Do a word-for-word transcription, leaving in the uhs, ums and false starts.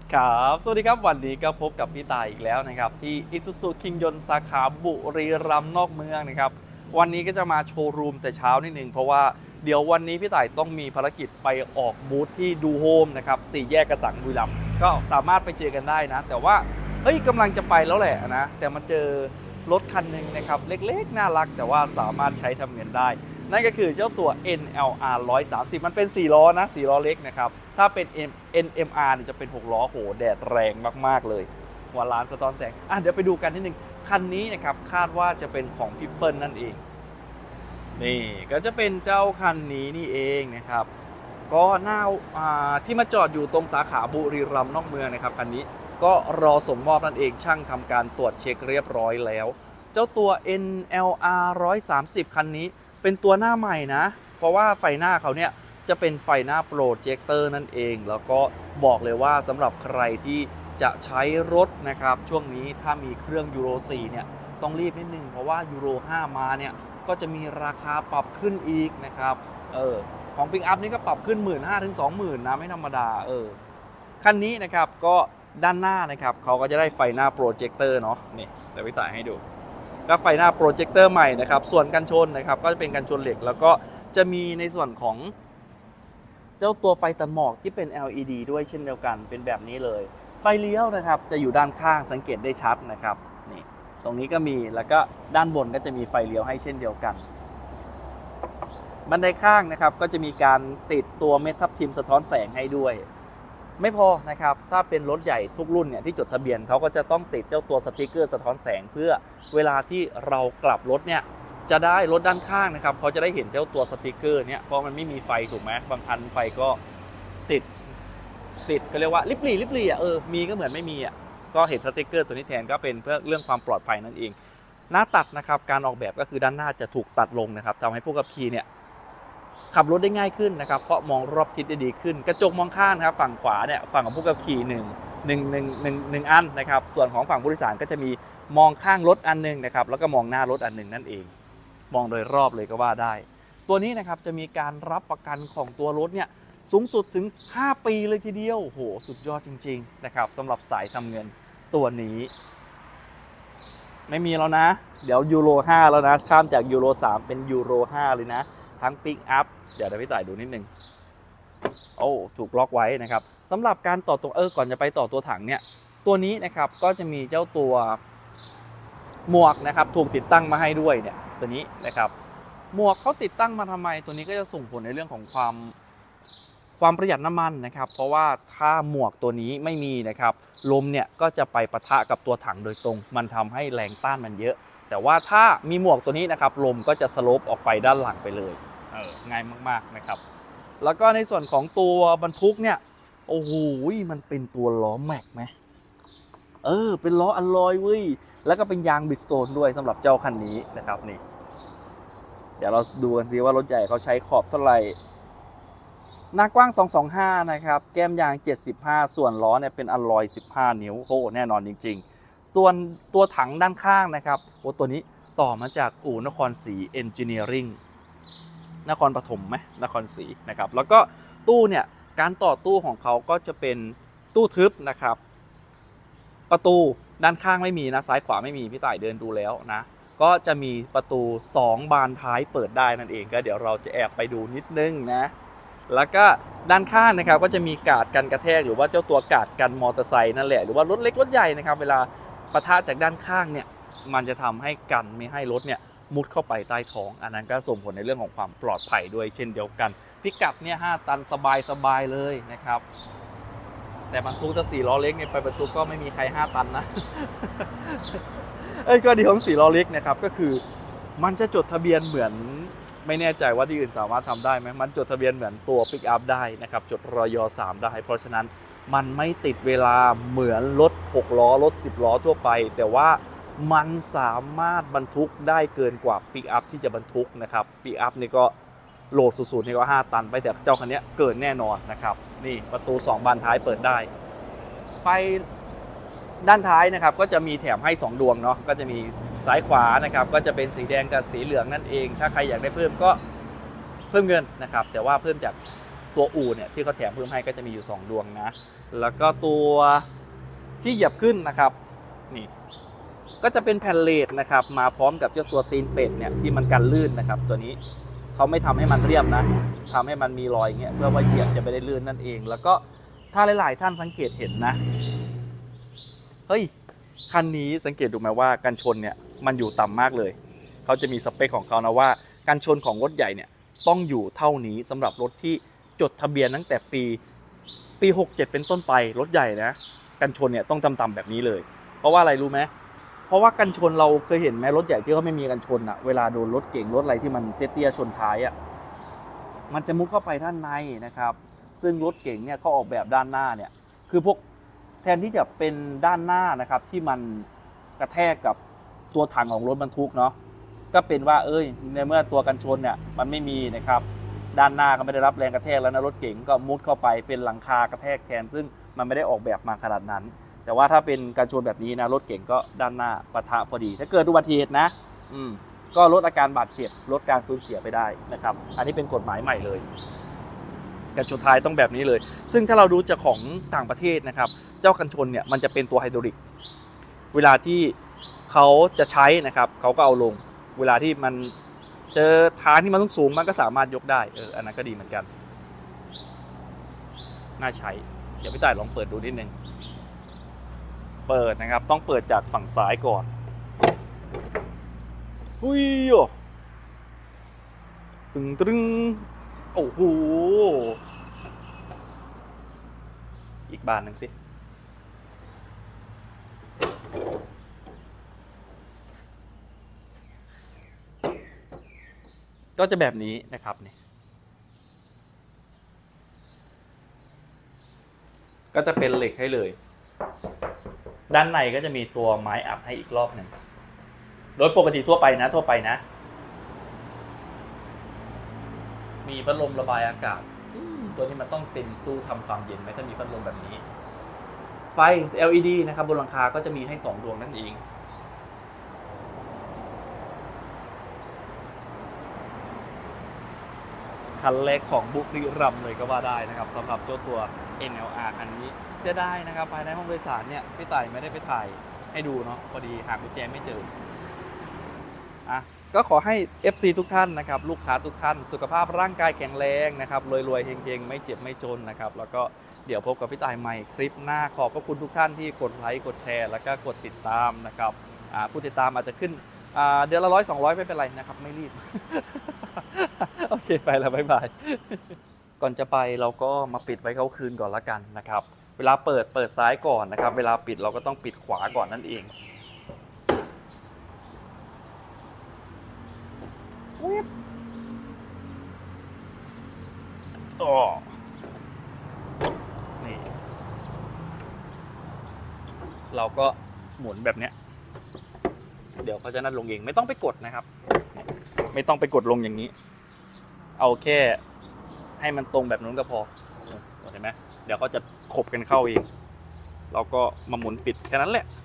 ครับสวัสดีครับวันนี้ก็พบกับพี่ต่ายอีกแล้วนะครับที่ Isuzu คิงยนต์สาขาบุรีรัมย์นอกเมืองนะครับวันนี้ก็จะมาโชว์รูมแต่เช้านิดนึงเพราะว่าเดี๋ยววันนี้พี่ต่ายต้องมีภารกิจไปออกบูธที่ดูโฮมนะครับสี่แยกกระสังบุรีรัมย์ก็สามารถไปเจอกันได้นะแต่ว่าเฮ้ยกำลังจะไปแล้วแหละนะแต่มาเจอรถคันหนึ่งนะครับเล็กๆน่ารักแต่ว่าสามารถใช้ทำเงินได้นั่นก็คือเจ้าตัว เอ็น แอล อาร์ หนึ่งร้อยสามสิบมันเป็นสี่ล้อนะสี่ล้อเล็กนะครับถ้าเป็น เอ็น เอ็ม อาร์ เนี่ยจะเป็นหกล้อโหแดดแรงมากๆเลยหัวล้านสะท้อนแสงอ่ะเดี๋ยวไปดูกันนิดนึงคันนี้นะครับคาดว่าจะเป็นของพี่เปิ้ลนั่นเองนี่ก็จะเป็นเจ้าคันนี้นี่เองนะครับก็หน้าที่มาจอดอยู่ตรงสาขาบุรีรัมย์นอกเมืองนะครับคันนี้ก็รอส่งมอบนั่นเองช่างทำการตรวจเช็คเรียบร้อยแล้วเจ้าตัว เอ็น แอล อาร์ หนึ่งร้อยสามสิบคันนี้เป็นตัวหน้าใหม่นะเพราะว่าไฟหน้าเขาเนี่ยจะเป็นไฟหน้าโปรเจคเตอร์นั่นเองแล้วก็บอกเลยว่าสำหรับใครที่จะใช้รถนะครับช่วงนี้ถ้ามีเครื่องยูโรสี่เนี่ยต้องรีบนิดนึงเพราะว่ายูโรห้ามาเนี่ยก็จะมีราคาปรับขึ้นอีกนะครับเออของปิกอัพนี่ก็ปรับขึ้น หนึ่งหมื่นห้าพัน ถึง สองหมื่น นะไม่ธรรมดาเออคันนี้นะครับก็ด้านหน้านะครับเขาก็จะได้ไฟหน้าโปรเจคเตอร์เนาะนี่เดี๋ยวพี่ต่ายให้ดูก็ไฟหน้าโปรเจคเตอร์ใหม่นะครับส่วนกันชนนะครับก็จะเป็นกันชนเหล็กแล้วก็จะมีในส่วนของเจ้าตัวไฟตัดหมอกที่เป็น แอล อี ดี ด้วยเช่นเดียวกันเป็นแบบนี้เลยไฟเลี้ยวนะครับจะอยู่ด้านข้างสังเกตได้ชัดนะครับนี่ตรงนี้ก็มีแล้วก็ด้านบนก็จะมีไฟเลี้ยวให้เช่นเดียวกันบันไดข้างนะครับก็จะมีการติดตัวเม็ดทับทิมสะท้อนแสงให้ด้วยไม่พอนะครับถ้าเป็นรถใหญ่ทุกรุ่นเนี่ยที่จดทะเบียนเขาก็จะต้องติดเจ้าตัวสติกเกอร์สะท้อนแสงเพื่อเวลาที่เรากลับรถเนี่ยจะได้รถด้านข้างนะครับเขาจะได้เห็นเจ้าตัวสติกเกอร์เนี่ยเพราะมันไม่มีไฟถูกไหมบางคันไฟก็ติดติดก็เรียกว่าลิบลี่ลิบลี่อ่ะเออมีก็เหมือนไม่มีอ่ะก็เห็นสติกเกอร์ตัวนี้แทนก็เป็นเพื่อเรื่องความปลอดภัยนั่นเองหน้าตัดนะครับการออกแบบก็คือด้านหน้าจะถูกตัดลงนะครับทำให้ผู้ขับขี่เนี่ยขับรถได้ง่ายขึ้นนะครับเพราะมองรอบทิศได้ดีขึ้นกระจกมองข้างครับฝั่งขวาเนี่ยฝั่งของผู้ขับขี่หนึ่งหนึ่งหนึ่งหนึ่งหนึ่งอันนะครับส่วนของฝั่งผู้โดยสารก็จะมีมองข้างรถอันหนึ่งนะครับแล้วก็มองหน้ารถอันหนึ่งนั่นเองมองโดยรอบเลยก็ว่าได้ตัวนี้นะครับจะมีการรับประกันของตัวรถเนี่ยสูงสุดถึงห้าปีเลยทีเดียวโหสุดยอดจริงๆนะครับสำหรับสายทำเงินตัวนี้ไม่มีแล้วนะเดี๋ยวยูโรห้าแล้วนะข้ามจากยูโรสามเป็นยูโรห้าเลยนะทั้งปิกอัพเดี๋ยวพี่ต่ายดูนิดนึงโอ้ถูกล็อกไว้นะครับสำหรับการต่อตัวเออก่อนจะไปต่อตัวถังเนี่ยตัวนี้นะครับก็จะมีเจ้าตัวหมวกนะครับถูกติดตั้งมาให้ด้วยเนี่ยตัวนี้นะครับหมวกเขาติดตั้งมาทำไมตัวนี้ก็จะส่งผลในเรื่องของความความประหยัดน้ำมันนะครับเพราะว่าถ้าหมวกตัวนี้ไม่มีนะครับลมเนี่ยก็จะไปปะทะกับตัวถังโดยตรงมันทำให้แรงต้านมันเยอะแต่ว่าถ้ามีหมวกตัวนี้นะครับลมก็จะสโลปออกไปด้านหลังไปเลยเออง่ายมากๆนะครับแล้วก็ในส่วนของตัวบรรทุกเนี่ยโอ้โหมันเป็นตัวล้อแม็กไหมเออเป็นล้ออลลอยเว้ยแล้วก็เป็นยางบิสโตนด้วยสำหรับเจ้าคันนี้นะครับนี่เดี๋ยวเราดูกันซิว่ารถใหญ่เขาใช้ขอบเท่าไหร่หน้ากว้างสองสองห้านะครับแก้มยางเจ็ดสิบห้าส่วนล้อเนี่ยเป็นอลลอยสิบห้านิ้วโอ้แน่นอนจริงๆส่วนตัวถังด้านข้างนะครับโอ้ตัวนี้ต่อมาจากอู่นครศรีเอนจิเนียริ่งนครปฐมไหมนครศรีนะครับแล้วก็ตู้เนี่ยการต่อตู้ของเขาก็จะเป็นตู้ทึบนะครับประตูด้านข้างไม่มีนะซ้ายขวาไม่มีพี่ต่ายเดินดูแล้วนะก็จะมีประตูสองบานท้ายเปิดได้นั่นเองก็เดี๋ยวเราจะแอบไปดูนิดนึงนะแล้วก็ด้านข้างนะครับก็จะมีกาดกันกระแทกหรือว่าเจ้าตัวกาดกันมอเตอร์ไซค์นั่นแหละหรือว่ารถเล็กรถใหญ่นะครับเวลาปะทะจากด้านข้างเนี่ยมันจะทำให้กันไม่ให้รถเนี่ยมุดเข้าไปใต้ท้องอันนั้นก็ส่งผลในเรื่องของความปลอดภัยด้วยเช่นเดียวกันพิกัดเนี่ยห้าตันสบายสบายเลยนะครับแต่บรรทุกถ้าสี่ล้อเล็กเนี่ยไปบรรทุกก็ไม่มีใครห้าตันนะ เอ้ยก็ดีของสี่ล้อเล็กนะครับก็คือมันจะจดทะเบียนเหมือนไม่แน่ใจว่าที่อื่นสามารถทำได้ไหมมันจดทะเบียนเหมือนตัวปิกอัพได้นะครับจดรอยสามได้เพราะฉะนั้นมันไม่ติดเวลาเหมือนรถหกล้อรถสิบล้อทั่วไปแต่ว่ามันสามารถบรรทุกได้เกินกว่าปิกอัพที่จะบรรทุกนะครับปิกอัพนี่ก็โหลดสุดๆนี่ก็ห้าตันไปแต่เจ้าคันนี้เกินแน่นอนนะครับนี่ประตูสองบานท้ายเปิดได้ไฟด้านท้ายนะครับก็จะมีแถมให้สองดวงเนาะก็จะมีซ้ายขวานะครับก็จะเป็นสีแดงกับสีเหลืองนั่นเองถ้าใครอยากได้เพิ่มก็เพิ่มเงินนะครับแต่ว่าเพิ่มจากตัวอู่เนี่ยที่เขาแถมเพิ่มให้ก็จะมีอยู่สองดวงนะแล้วก็ตัวที่เหยียบขึ้นนะครับนี่ก็จะเป็นแผ่นเลดนะครับมาพร้อมกับเจ้าตัวตีนเป็ดเนี่ยที่มันกันลื่นนะครับตัวนี้เขาไม่ทำให้มันเรียบนะทำให้มันมีรอยอย่างเงี้ยเพื่อว่าเหยียบจะไม่ได้ลื่นนั่นเองแล้วก็ถ้าหลายๆท่านสังเกตเห็นนะเฮ้ยคันนี้สังเกตดูไหมว่ากันชนเนี่ยมันอยู่ต่ำมากเลยเขาจะมีสเปคของเขานะว่ากันชนของรถใหญ่เนี่ยต้องอยู่เท่านี้สำหรับรถที่จดทะเบียนตั้งแต่ปีปีหกเจ็ดเป็นต้นไปรถใหญ่นะกันชนเนี่ยต้องต่ำๆแบบนี้เลยเพราะว่าอะไรรู้ไหมเพราะว่ากันชนเราเคยเห็นไหมรถใหญ่ที่เขาไม่มีกันชนอะเวลาโดนรถเก่งรถอะไรที่มันเตี้ยๆชนท้ายอะมันจะมุดเข้าไปด้านในนะครับซึ่งรถเก่งเนี่ยเขาออกแบบด้านหน้าเนี่ยคือพวกแทนที่จะเป็นด้านหน้านะครับที่มันกระแทกกับตัวถังของรถบรรทุกเนาะก็เป็นว่าเอ้ยในเมื่อตัวกันชนเนี่ยมันไม่มีนะครับด้านหน้าก็ไม่ได้รับแรงกระแทกแล้วนะรถเก๋งก็มุดเข้าไปเป็นหลังคากระแทกแทนซึ่งมันไม่ได้ออกแบบมาขนาดนั้นแต่ว่าถ้าเป็นการชนแบบนี้นะรถเก๋งก็ด้านหน้าปะทะพอดีถ้าเกิดอุบัติเหตุนะอืมก็ลดอาการบาดเจ็บลดการสูญเสียไปได้นะครับอันนี้เป็นกฎหมายใหม่เลยการชนท้ายต้องแบบนี้เลยซึ่งถ้าเราดูจากของต่างประเทศนะครับเจ้ากันชนเนี่ยมันจะเป็นตัวไฮดรอลิกเวลาที่เขาจะใช้นะครับเขาก็เอาลงเวลาที่มันเจอทางที่มันต้องสูงมันก็สามารถยกได้เอออันนั้นก็ดีเหมือนกันน่าใช้เดี๋ยวพี่ต่ายลองเปิดดูนิดนึงเปิดนะครับต้องเปิดจากฝั่งซ้ายก่อนอุ้ยตึงตึงโอ้โหอีกบานหนึ่งสิก็จะแบบนี้นะครับนี่ก็จะเป็นเหล็กให้เลยด้านในก็จะมีตัวไม้อัดให้อีกรอบหนึ่งโดยปกติทั่วไปนะทั่วไปนะมีพัดลมระบายอากาศตัวนี้มันต้องเป็นตู้ทำความเย็นไหมถ้ามีพัดลมแบบนี้ไฟ แอล อี ดี นะครับบนหลังคาก็จะมีให้สองดวงนั่นเองคันแรกของบุรีรัมย์เลยก็ว่าได้นะครับสำหรับเจ้าตัว เอ็น แอล อาร์ คันนี้เสียดายนะครับภายในห้องโดยสารเนี่ยพี่ต่ายไม่ได้ไปถ่ายให้ดูเนาะพอดีหากุญแจไม่เจออ่ะก็ขอให้ เอฟ ซี ทุกท่านนะครับลูกค้าทุกท่านสุขภาพร่างกายแข็งแรงนะครับรวยๆเฮงๆไม่เจ็บไม่จนนะครับแล้วก็เดี๋ยวพบกับพี่ต่ายใหม่คลิปหน้าขอบพระคุณทุกท่านที่กดไลค์กดแชร์แล้วก็กดติดตามนะครับผู้ติดตามอาจจะขึ้นเดือนละร้อยสองร้อยไม่เป็นไรนะครับไม่รีบ โอเคไปแล้วบ๊ายบายก่อนจะไปเราก็มาปิดไว้เขาคืนก่อนละกันนะครับเวลาเปิดเปิดซ้ายก่อนนะครับเวลาปิดเราก็ต้องปิดขวาก่อนนั่นเองอ๋อนี่เราก็หมุนแบบเนี้ยเดี๋ยวเขาจะนั่นลงเองไม่ต้องไปกดนะครับไม่ต้องไปกดลงอย่างนี้เอาแค่ให้มันตรงแบบนู้นก็พอเห็นไหมเดี๋ยวเขาจะขบกันเข้าเองเราก็มาหมุนปิดแค่นั้นแหละ